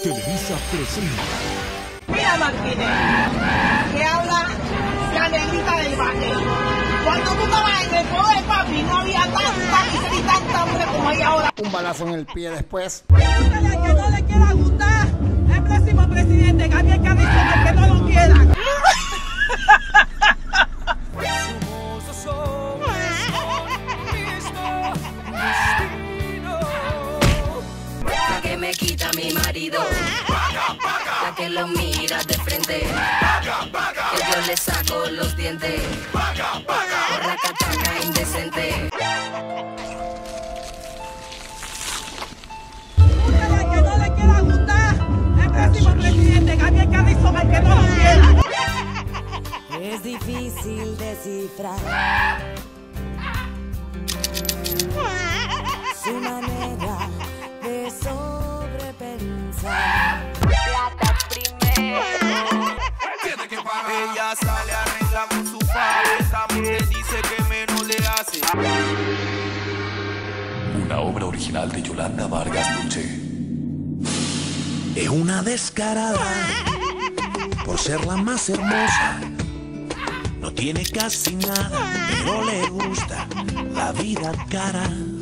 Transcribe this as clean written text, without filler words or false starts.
Televisa presenta. Mira, Martínez, que habla la negrita del barrio. Cuando tú estabas en el poder, papi, no había tanta miseria y tanta hambre como hay ahora. Un balazo en el pie después. Pregúntale al que no le quiera gustar, el próximo presidente, Gabriel Carrizo, el que no lo quiera. La que me quita mi marido, la que lo mira de frente, que yo le saco los dientes, por la katana indecente. Pregúntale al que no le quiera gustar, el próximo presidente, Gabriel Carrizo, el que no lo quiera. Es difícil descifrar su manera de sobrepensar. Plata primero. Tiene que pagar. Ella sale, arregla con su padre. Esa mujer dice que menos le hace. Una obra original de Yolanda Vargas Dulce. Es una descarada por ser la más hermosa. No tiene casi nada, pero le gusta la vida cara.